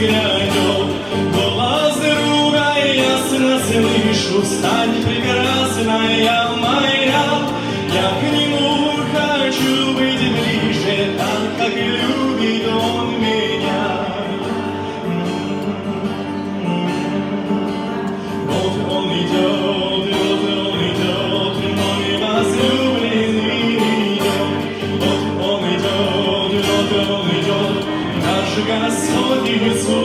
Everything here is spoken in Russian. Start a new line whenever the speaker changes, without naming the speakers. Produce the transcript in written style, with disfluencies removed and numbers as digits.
взглянет. Голос друга ясно слышу, стань прекрасная моя. Я к нему хочу быть ближе, так как любит он меня. Вот он идет, мой возлюбленный идет. Вот он идет, наш Господь Иисус.